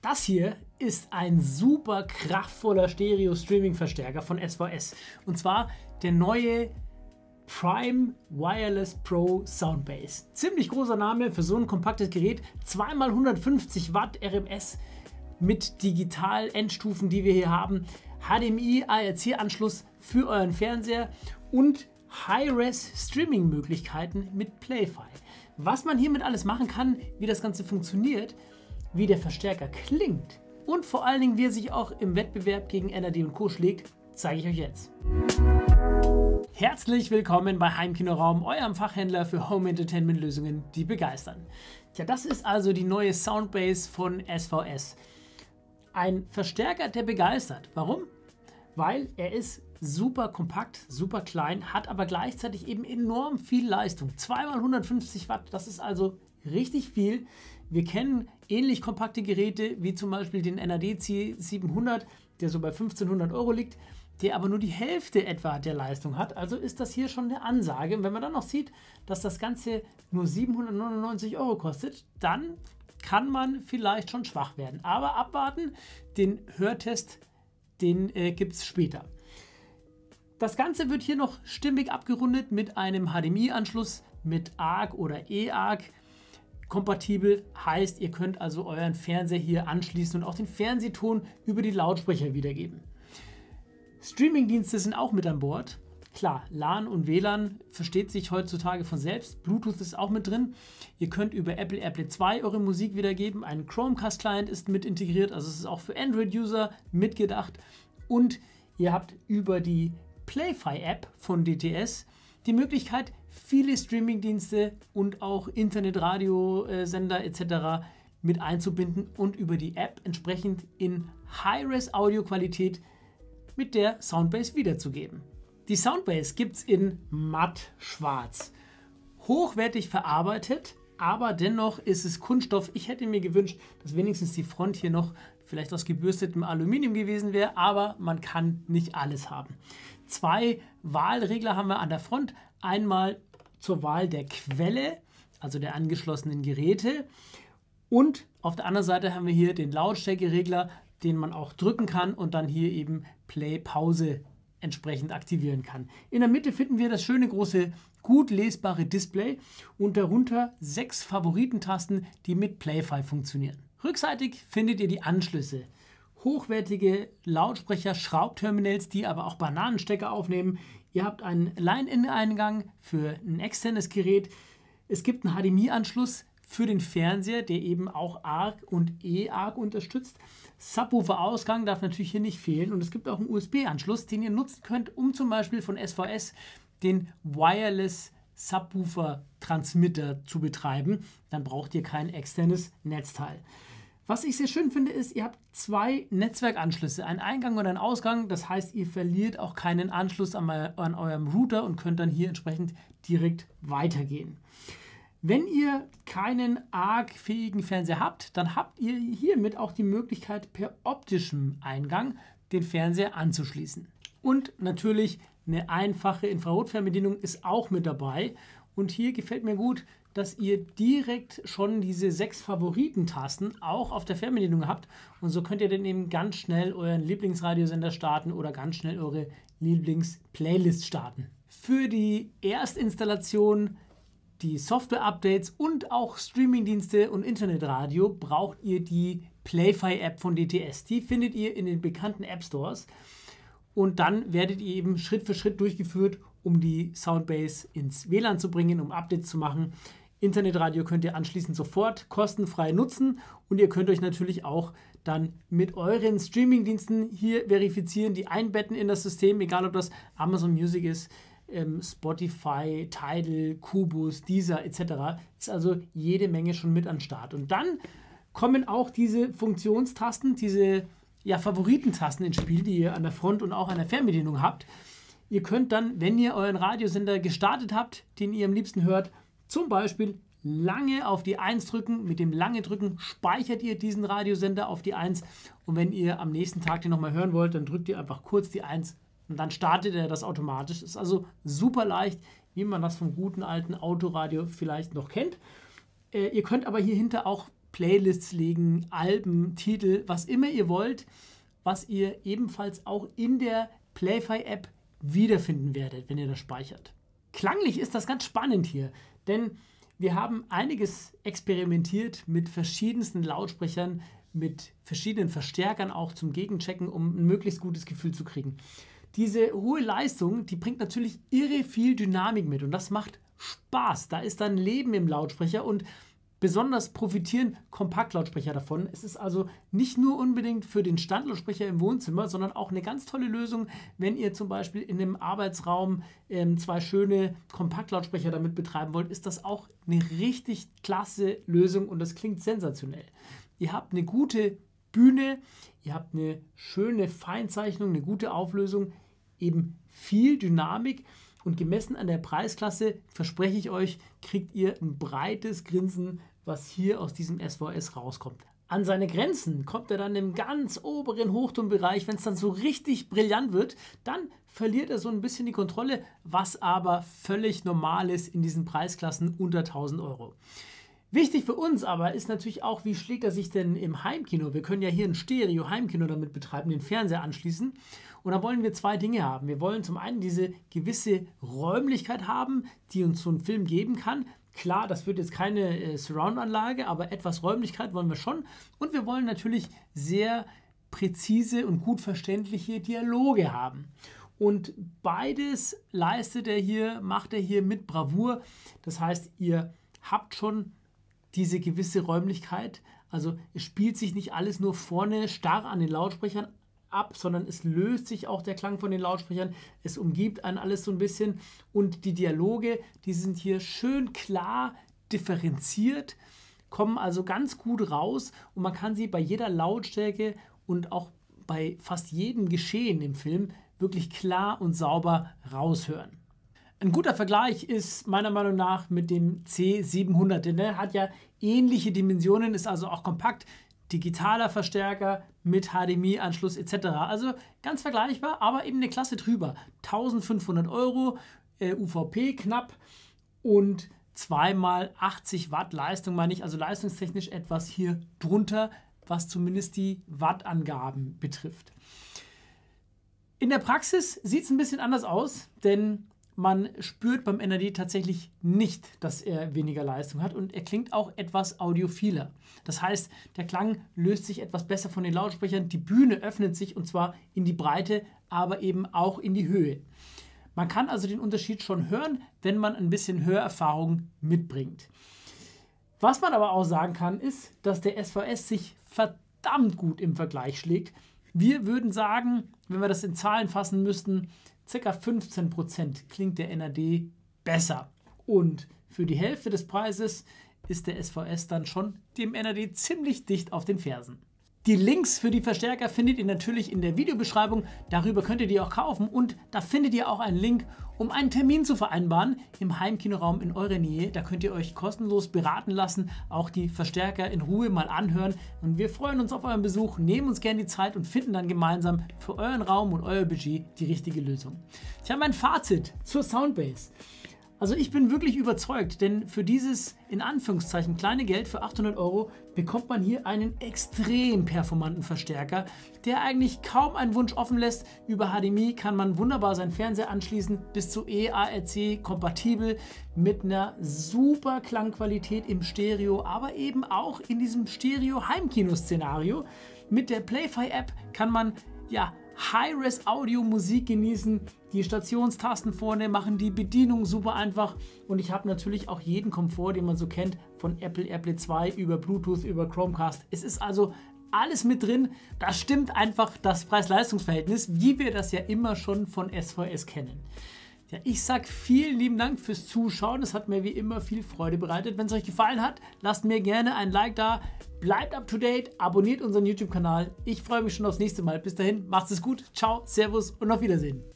Das hier ist ein super kraftvoller Stereo-Streaming-Verstärker von SVS. Und zwar der neue Prime Wireless Pro Soundbase. Ziemlich großer Name für so ein kompaktes Gerät. 2x150 Watt RMS mit Digital-Endstufen, die wir hier haben. HDMI, ARC-Anschluss für euren Fernseher und High-Res-Streaming-Möglichkeiten mit Play-Fi. Was man hiermit alles machen kann, wie das Ganze funktioniert, wie der Verstärker klingt und vor allen Dingen, wie er sich auch im Wettbewerb gegen NRD und Co. schlägt, zeige ich euch jetzt. Herzlich willkommen bei Heimkinoraum, eurem Fachhändler für Home Entertainment Lösungen, die begeistern. Tja, das ist also die neue Soundbase von SVS. Ein Verstärker, der begeistert. Warum? Weil er ist super kompakt, super klein, hat aber gleichzeitig eben enorm viel Leistung. 2x150 Watt, das ist also richtig viel. Wir kennen ähnlich kompakte Geräte wie zum Beispiel den NAD C700, der so bei 1500 € liegt, der aber nur die Hälfte etwa der Leistung hat. Also ist das hier schon eine Ansage. Und wenn man dann noch sieht, dass das Ganze nur 799 € kostet, dann kann man vielleicht schon schwach werden. Aber abwarten, den Hörtest, den gibt es später. Das Ganze wird hier noch stimmig abgerundet mit einem HDMI-Anschluss mit ARC oder eARC. Kompatibel heißt, ihr könnt also euren Fernseher hier anschließen und auch den Fernsehton über die Lautsprecher wiedergeben. Streamingdienste sind auch mit an Bord. Klar, LAN und WLAN versteht sich heutzutage von selbst. Bluetooth ist auch mit drin. Ihr könnt über Apple AirPlay 2 eure Musik wiedergeben. Ein Chromecast-Client ist mit integriert, also es ist auch für Android-User mitgedacht. Und ihr habt über die Play-Fi-App von DTS die Möglichkeit, viele Streamingdienste und auch Internetradiosender etc. mit einzubinden und über die App entsprechend in High-Res-Audio-Qualität mit der Soundbase wiederzugeben. Die Soundbase gibt es in matt schwarz. Hochwertig verarbeitet, aber dennoch ist es Kunststoff. Ich hätte mir gewünscht, dass wenigstens die Front hier noch vielleicht aus gebürstetem Aluminium gewesen wäre, aber man kann nicht alles haben. 2 Wahlregler haben wir an der Front. Einmal zur Wahl der Quelle, also der angeschlossenen Geräte. Und auf der anderen Seite haben wir hier den Lautstärkeregler, den man auch drücken kann und dann hier eben Play-Pause entsprechend aktivieren kann. In der Mitte finden wir das schöne große, gut lesbare Display und darunter 6 Favoritentasten, die mit Play-Fi funktionieren. Rückseitig findet ihr die Anschlüsse. Hochwertige Lautsprecher, Schraubterminals, die aber auch Bananenstecker aufnehmen. Ihr habt einen Line-In-Eingang für ein externes Gerät. Es gibt einen HDMI-Anschluss für den Fernseher, der eben auch ARC und eARC unterstützt. Subwoofer-Ausgang darf natürlich hier nicht fehlen. Und es gibt auch einen USB-Anschluss, den ihr nutzen könnt, um zum Beispiel von SVS den Wireless Subwoofer-Transmitter zu betreiben. Dann braucht ihr kein externes Netzteil. Was ich sehr schön finde, ist, ihr habt 2 Netzwerkanschlüsse, einen Eingang und einen Ausgang. Das heißt, ihr verliert auch keinen Anschluss an eurem Router und könnt dann hier entsprechend direkt weitergehen. Wenn ihr keinen ARC-fähigen Fernseher habt, dann habt ihr hiermit auch die Möglichkeit, per optischem Eingang den Fernseher anzuschließen. Und natürlich eine einfache Infrarotfernbedienung ist auch mit dabei. Und hier gefällt mir gut, dass ihr direkt schon diese 6 Favoritentasten auch auf der Fernbedienung habt. Und so könnt ihr dann eben ganz schnell euren Lieblingsradiosender starten oder ganz schnell eure Lieblingsplaylist starten. Für die Erstinstallation, die Software-Updates und auch Streamingdienste und Internetradio braucht ihr die Play-Fi-App von DTS. Die findet ihr in den bekannten App-Stores. Und dann werdet ihr eben Schritt für Schritt durchgeführt, um die Soundbase ins WLAN zu bringen, um Updates zu machen. Internetradio könnt ihr anschließend sofort kostenfrei nutzen und ihr könnt euch natürlich auch dann mit euren Streamingdiensten hier verifizieren, die einbetten in das System, egal ob das Amazon Music ist, Spotify, Tidal, Qobuz, Deezer etc. Ist also jede Menge schon mit an Start. Und dann kommen auch diese Funktionstasten, diese Favoritentasten ins Spiel, die ihr an der Front und auch an der Fernbedienung habt. Ihr könnt dann, wenn ihr euren Radiosender gestartet habt, den ihr am liebsten hört, zum Beispiel lange auf die 1 drücken. Mit dem lange drücken speichert ihr diesen Radiosender auf die 1. Und wenn ihr am nächsten Tag den nochmal hören wollt, dann drückt ihr einfach kurz die 1 und dann startet er das automatisch. Ist also super leicht, wie man das vom guten alten Autoradio vielleicht noch kennt. Ihr könnt aber hier hinter auch Playlists legen, Alben, Titel, was immer ihr wollt, was ihr ebenfalls auch in der Play-Fi-App wiederfinden werdet, wenn ihr das speichert. Klanglich ist das ganz spannend hier, denn wir haben einiges experimentiert mit verschiedensten Lautsprechern, mit verschiedenen Verstärkern auch zum Gegenchecken, um ein möglichst gutes Gefühl zu kriegen. Diese hohe Leistung, die bringt natürlich irre viel Dynamik mit und das macht Spaß. Da ist dann Leben im Lautsprecher und besonders profitieren Kompaktlautsprecher davon. Es ist also nicht nur unbedingt für den Standlautsprecher im Wohnzimmer, sondern auch eine ganz tolle Lösung, wenn ihr zum Beispiel in einem Arbeitsraum zwei schöne Kompaktlautsprecher damit betreiben wollt, ist das auch eine richtig klasse Lösung und das klingt sensationell. Ihr habt eine gute Bühne, ihr habt eine schöne Feinzeichnung, eine gute Auflösung, eben viel Dynamik. Und gemessen an der Preisklasse, verspreche ich euch, kriegt ihr ein breites Grinsen, was hier aus diesem SVS rauskommt. An seine Grenzen kommt er dann im ganz oberen Hochtonbereich. Wenn es dann so richtig brillant wird, dann verliert er so ein bisschen die Kontrolle, was aber völlig normal ist in diesen Preisklassen unter 1000 Euro. Wichtig für uns aber ist natürlich auch, wie schlägt er sich denn im Heimkino? Wir können ja hier ein Stereo-Heimkino damit betreiben, den Fernseher anschließen. Und da wollen wir zwei Dinge haben. Wir wollen zum einen diese gewisse Räumlichkeit haben, die uns so ein Film geben kann. Klar, das wird jetzt keine Surround-Anlage, aber etwas Räumlichkeit wollen wir schon. Und wir wollen natürlich sehr präzise und gut verständliche Dialoge haben. Und beides leistet er hier, macht er hier mit Bravour. Das heißt, ihr habt schon diese gewisse Räumlichkeit. Also es spielt sich nicht alles nur vorne starr an den Lautsprechern ab, sondern es löst sich auch der Klang von den Lautsprechern. Es umgibt einen alles so ein bisschen. Und die Dialoge, die sind hier schön klar differenziert, kommen also ganz gut raus und man kann sie bei jeder Lautstärke und auch bei fast jedem Geschehen im Film wirklich klar und sauber raushören. Ein guter Vergleich ist meiner Meinung nach mit dem C700, denn der hat ja ähnliche Dimensionen, ist also auch kompakt, digitaler Verstärker mit HDMI-Anschluss etc. Also ganz vergleichbar, aber eben eine Klasse drüber. 1500 Euro, UVP knapp und 2x80 Watt Leistung, meine ich, also leistungstechnisch etwas hier drunter, was zumindest die Wattangaben betrifft. In der Praxis sieht es ein bisschen anders aus, denn man spürt beim NAD tatsächlich nicht, dass er weniger Leistung hat und er klingt auch etwas audiophiler. Das heißt, der Klang löst sich etwas besser von den Lautsprechern, die Bühne öffnet sich und zwar in die Breite, aber eben auch in die Höhe. Man kann also den Unterschied schon hören, wenn man ein bisschen Hörerfahrung mitbringt. Was man aber auch sagen kann, ist, dass der SVS sich verdammt gut im Vergleich schlägt. Wir würden sagen, wenn wir das in Zahlen fassen müssten, ca. 15% klingt der NAD besser. Und für die Hälfte des Preises ist der SVS dann schon dem NAD ziemlich dicht auf den Fersen. Die Links für die Verstärker findet ihr natürlich in der Videobeschreibung. Darüber könnt ihr die auch kaufen und da findet ihr auch einen Link, um einen Termin zu vereinbaren im Heimkinoraum in eurer Nähe. Da könnt ihr euch kostenlos beraten lassen, auch die Verstärker in Ruhe mal anhören. Und wir freuen uns auf euren Besuch, nehmen uns gerne die Zeit und finden dann gemeinsam für euren Raum und euer Budget die richtige Lösung. Ich habe mein Fazit zur Soundbase. Also ich bin wirklich überzeugt, denn für dieses in Anführungszeichen kleine Geld, für 800 Euro, bekommt man hier einen extrem performanten Verstärker, der eigentlich kaum einen Wunsch offen lässt. Über HDMI kann man wunderbar seinen Fernseher anschließen, bis zu eARC kompatibel, mit einer super Klangqualität im Stereo, aber eben auch in diesem Stereo-Heimkino-Szenario. Mit der Play-Fi-App kann man High-Res-Audio-Musik genießen. Die Stationstasten vorne machen die Bedienung super einfach und ich habe natürlich auch jeden Komfort, den man so kennt, von Apple AirPlay 2 über Bluetooth, über Chromecast. Es ist also alles mit drin. Da stimmt einfach das Preis-Leistungs-Verhältnis, wie wir das ja immer schon von SVS kennen. Ja, ich sage vielen lieben Dank fürs Zuschauen. Es hat mir wie immer viel Freude bereitet. Wenn es euch gefallen hat, lasst mir gerne ein Like da. Bleibt up to date, abonniert unseren YouTube-Kanal. Ich freue mich schon aufs nächste Mal. Bis dahin, macht es gut. Ciao, Servus und auf Wiedersehen.